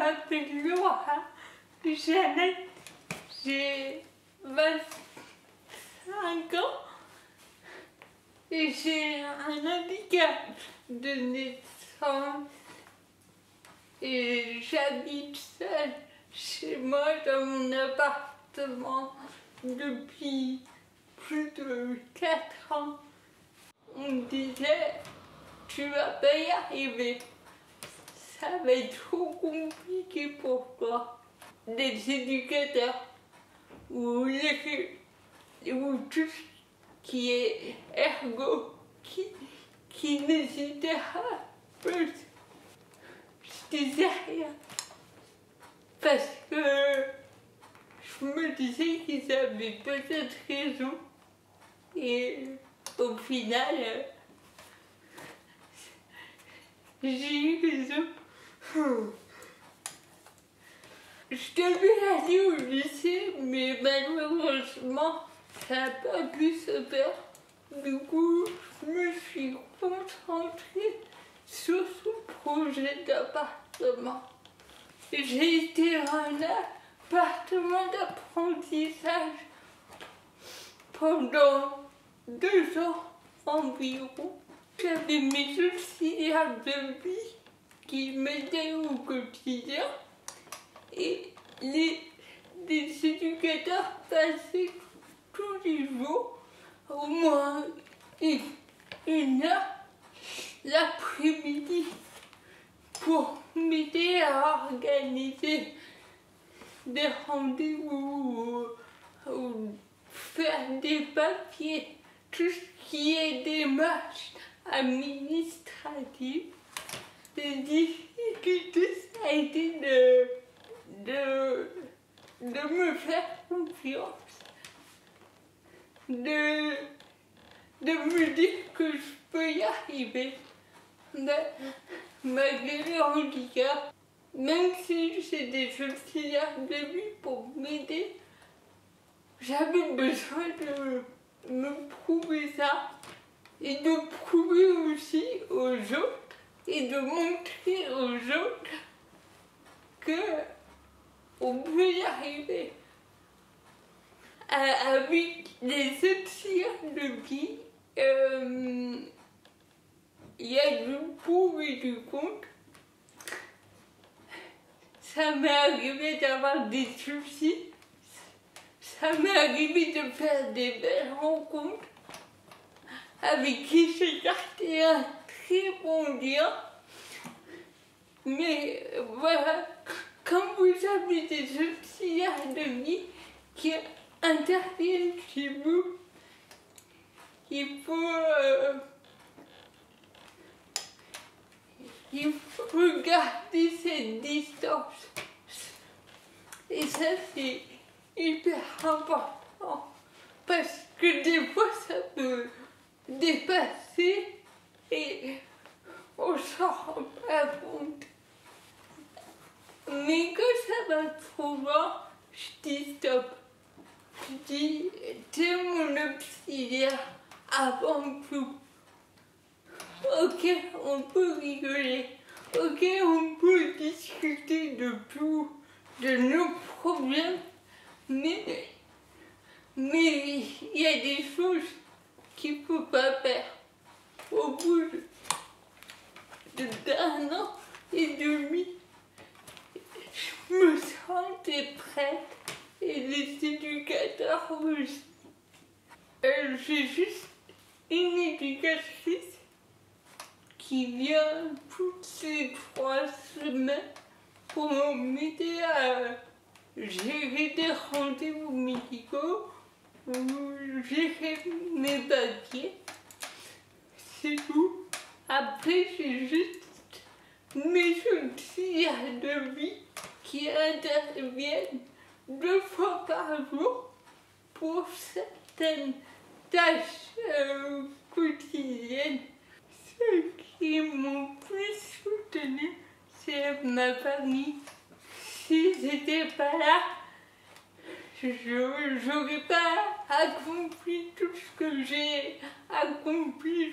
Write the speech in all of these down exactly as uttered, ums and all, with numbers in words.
m'appelle Laura Jeannette, j'ai vingt-cinq ans et j'ai un handicap de naissance et j'habite seule chez moi dans mon appartement depuis plus de quatre ans. On me disait, tu vas pas y arriver, ça va être trop compliqué pour toi. Les éducateurs ou, les, ou tout ce qui est ergo, qui, qui kinésithérapeute, je disais rien. Parce que je me disais qu'ils avaient peut-être raison. Et au final, j'ai eu raison. Je devais aller au lycée, mais malheureusement, ça n'a pas pu se faire. Du coup, je me suis concentrée sur ce projet d'appartement. J'ai été un appartement d'apprentissage pendant deux ans environ. J'avais mes auxiliaires de vie qui m'aidaient au quotidien et les, les éducateurs passaient tous les jours au moins une, une heure l'après-midi pour m'aider à organiser des rendez-vous ou, ou faire des papiers, tout ce qui est démarches administratives. Les difficultés, ça a été de, de, de me faire confiance, de, de me dire que je peux y arriver. Mais, malgré le handicap, même si j'ai des auxiliaires de vie pour m'aider, j'avais besoin de me prouver ça et de prouver aussi aux autres et de montrer aux autres que on peut y arriver. Avec les auxiliaires de vie, euh, il y a du pour et du contre. Ça m'est arrivé d'avoir des soucis. Ça m'est arrivé de faire des belles rencontres avec qui j'ai gardé un très bon lien. Mais voilà, quand vous avez des auxiliaires de vie qui interviennent chez vous, il faut... Euh, Il faut garder cette distance. Et ça, c'est hyper important. Parce que des fois, ça peut dépasser et on s'en rend pas compte. Mais quand ça va trop loin, je dis stop. Je dis, t'es mon auxiliaire avant tout. Ok, on peut rigoler. Ok, on peut discuter de tout, de nos problèmes. Mais mais il y a des choses qu'il ne faut pas faire. Au bout d'un an et demi, je me sentais prête. Et les éducateurs aussi. Euh, J'ai juste une éducatrice qui vient toutes ces trois semaines pour m'aider à gérer des rendez-vous médicaux ou gérer mes papiers. C'est tout. Après, j'ai juste mes auxiliaires de vie qui interviennent deux fois par jour pour certaines tâches euh, quotidiennes. Ceux qui m'ont plus soutenu, c'est ma famille. S'ils n'étaient pas là, je n'aurais pas accompli tout ce que j'ai accompli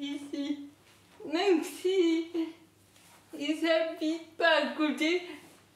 jusqu'ici. Même si ils n'habitent pas à côté,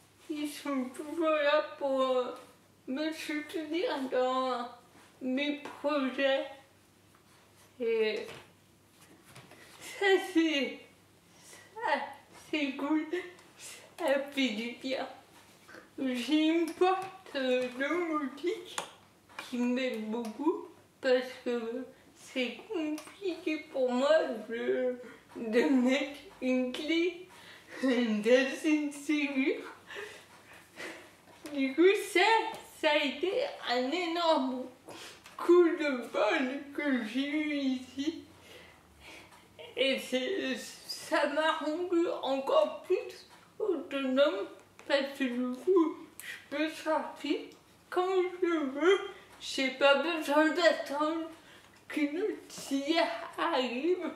sont toujours là pour euh, me soutenir dans mes projets. Et ça, c'est ça, c'est cool, ça fait du bien. J'ai une porte euh, domotique qui m'aide beaucoup parce que c'est compliqué pour moi de, de mettre une clé dans une serrure. Du coup, ça, ça a été un énorme coup de bol que j'ai eu ici. Et ça m'a rendu encore plus autonome parce que du coup, je peux sortir quand je veux. J'ai pas besoin d'attendre qu'une tir arrive.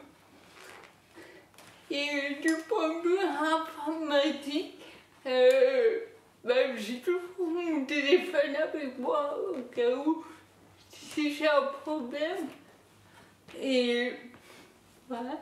Et du point de vue informatique, euh, bah, j'ai toujours mon téléphone avec moi au cas où si j'ai un problème. Et voilà.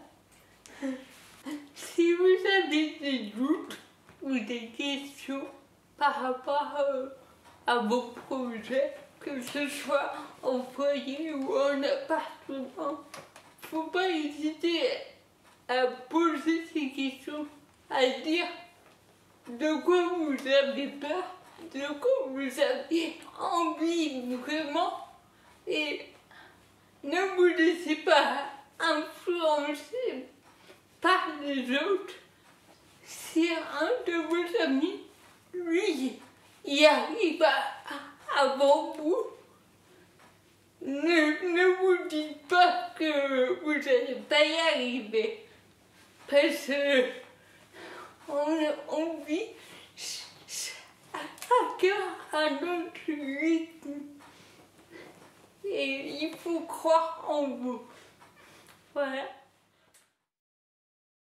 Si vous avez des doutes ou des questions par rapport euh, à vos projets, que ce soit en foyer ou en appartement, faut pas hésiter à poser ces questions, à dire de quoi vous avez peur, de quoi vous avez envie vraiment, et ne vous laissez pas influencer par les autres. Si un de vos amis, lui, y arrive à, avant vous, ne, ne vous dites pas que vous n'allez pas y arriver. Parce que on, on vit chacun à notre rythme. Et il faut croire en vous. Voilà.